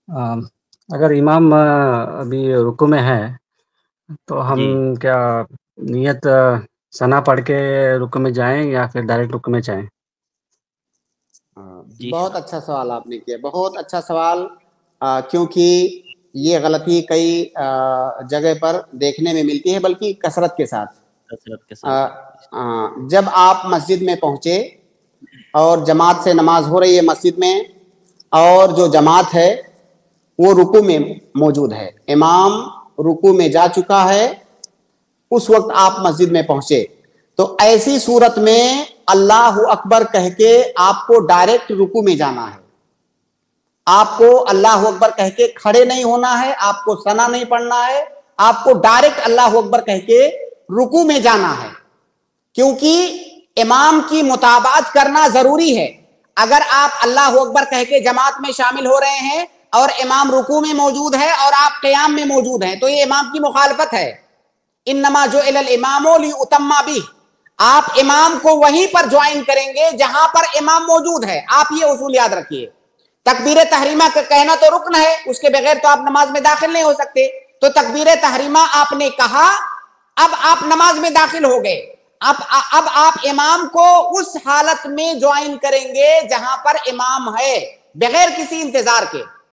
آم، اگر امام ابھی رکو میں ہے تو ہم جی کیا نیت ثنا پڑھ کے رکو میں جائیں یا پھر ڈائریکٹ رکو میں جائیں؟ جی بہت اچھا سوال آپ نے کیا، بہت اچھا سوال، کیونکہ یہ غلطی کئی جگہ پر دیکھنے میں ملتی ہے، بلکہ کثرت کے ساتھ۔ کثرت کے ساتھ جب آپ مسجد میں پہنچے اور جماعت سے نماز ہو رہی ہے مسجد میں، اور جو جماعت ہے وہ رکوع میں موجود ہے، امام رکوع میں جا چکا ہے، اس وقت آپ مسجد میں پہنچے، تو ایسی صورت میں اللہ اکبر کہہ کے آپ کو ڈائریکٹ رکوع میں جانا ہے۔ آپ کو اللہ اکبر کہہ کے کھڑے نہیں ہونا ہے، آپ کو ثنا نہیں پڑھنا ہے، آپ کو ڈائریکٹ اللہ اکبر کہہ کے رکوع میں جانا ہے، کیونکہ امام کی متابعت کرنا ضروری ہے۔ اگر آپ اللہ اکبر کہہ کے جماعت میں شامل ہو رہے ہیں اور امام رکوع میں موجود ہے اور آپ قیام میں موجود ہیں تو یہ امام کی مخالفت ہے۔ انما جعل الامام لیؤتم بہ، آپ امام کو وہیں پر جوائن کریں گے جہاں پر امام موجود ہے۔ آپ یہ اصول یاد رکھیے۔ تکبیر تحریمہ کا کہنا تو رکن ہے، اس کے بغیر تو آپ نماز میں داخل نہیں ہو سکتے، تو تکبیر تحریمہ آپ نے کہا، اب آپ نماز میں داخل ہو گئے، اب آپ امام کو اس حالت میں جوائن کریں گے جہاں پر امام ہے، بغیر کسی انتظار کے۔